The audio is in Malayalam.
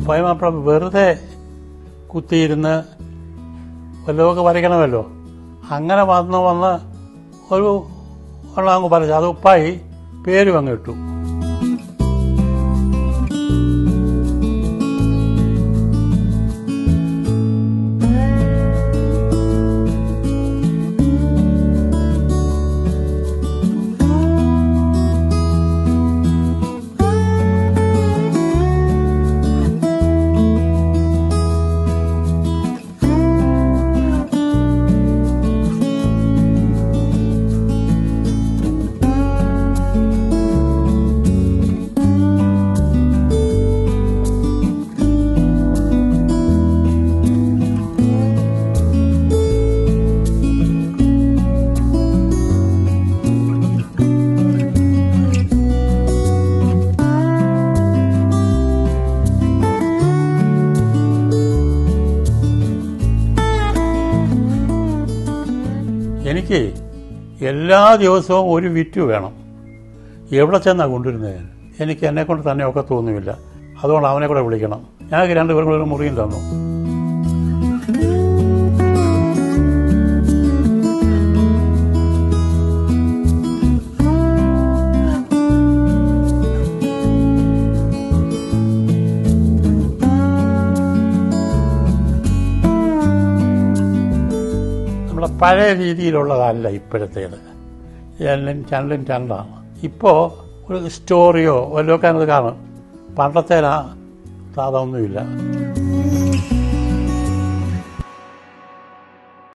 പൈമാപ്പിള വെറുതെ കുത്തിയിരുന്ന് വല്ലതൊക്കെ വരയ്ക്കണമല്ലോ. അങ്ങനെ വന്ന് ഒരു അങ്ങ് പറഞ്ഞു. അത് ഉപ്പായി പേരും അങ്ങ് ഇട്ടു. എനിക്ക് എല്ലാ ദിവസവും ഒരു വിറ്റ് വേണം. എവിടെ ചെന്നാണ് കൊണ്ടുവരുന്നത്? എനിക്ക് എന്നെക്കൊണ്ട് തന്നെയൊക്കെ തോന്നുമില്ല. അതുകൊണ്ട് അവനെ കൂടെ വിളിക്കണം. ഞങ്ങൾക്ക് രണ്ടുപേരും കൂടെ ഒരു മുറിയും തന്നു. പഴയ രീതിയിലുള്ളതല്ല ഇപ്പോഴത്തേത്. ചാനലും ചാനലാണ്. ഇപ്പോൾ ഒരു സ്റ്റോറിയോ വല്ലതൊക്കെ അത് കാണും. പണ്ടത്തേനാ സാധനമൊന്നുമില്ല.